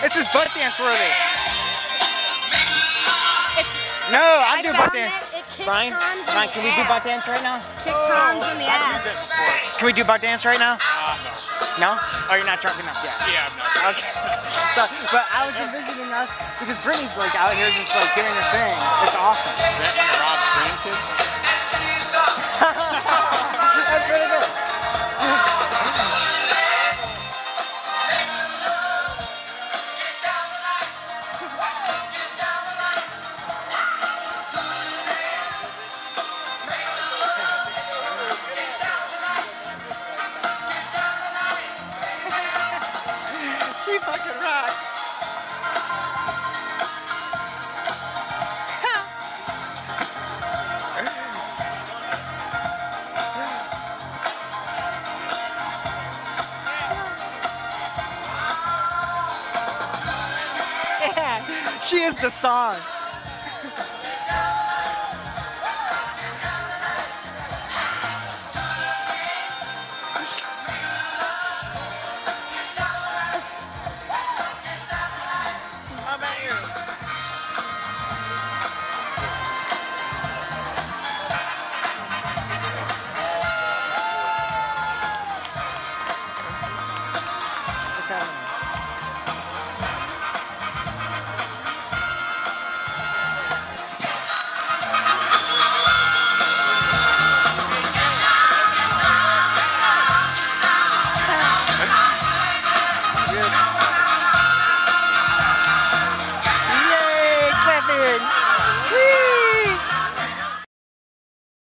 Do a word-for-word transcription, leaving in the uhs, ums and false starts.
This is butt dance worthy. No, I'll do butt dance. Brian, Brian, can we do butt dance right now? Kick Tom's in the ass. Can we do butt dance right now? Uh, No? no. Oh, you're not drunk enough yet? Yeah, I'm not. Okay. So, but I was envisioning us because Brittany's like out here just like doing her thing. It's awesome. Is that one of Rob's grandkids? That's pretty good. She fucking rocks. Yeah, she is the song.